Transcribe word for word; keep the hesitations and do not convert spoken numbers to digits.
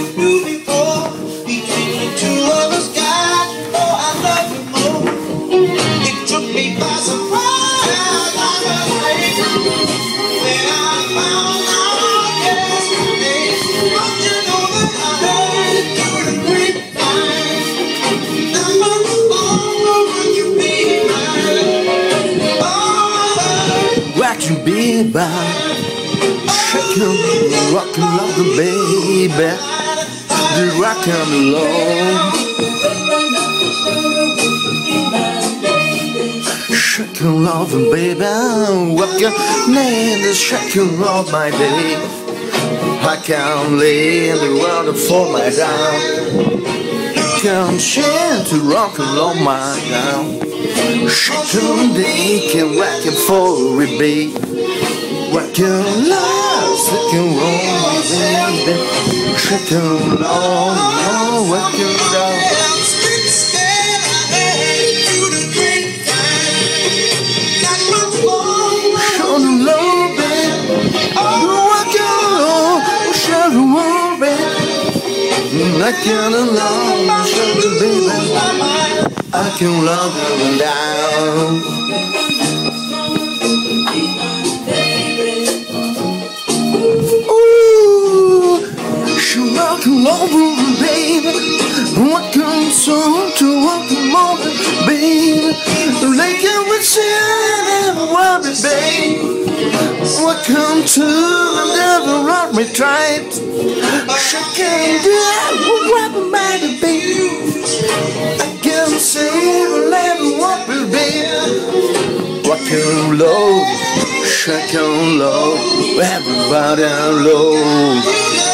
never knew before. Between the two of us, God, oh, I love you more. It took me by surprise. I was late when I found out yesterday. Don't you know that I heard it through the grapevine? That was all over you being mine. Oh, Rock you baby, shake you, rock and love the baby, the rock and roll. Shake and love the baby, rock your name, the shake and love my baby. I can't lay in the world and fall my down. Come share to rock and roll my down. Shake and they can rock and fall with baby. Rock your love, shake and roll, baby. Shake and roll, oh, rock your love. I'm still scared. I heard it through the grapevine. Got my phone. Show the love, baby. Rock your love, show the love, baby. I can love, show the baby. I can love you down. Rock and roll, baby. Welcome so to rock and roll, baby. Like I was saying, worry, baby. Welcome to the never rock me tried. Shake and do grab a body, baby. I can say never rock me, baby. Rock and roll, shake and roll, everybody low.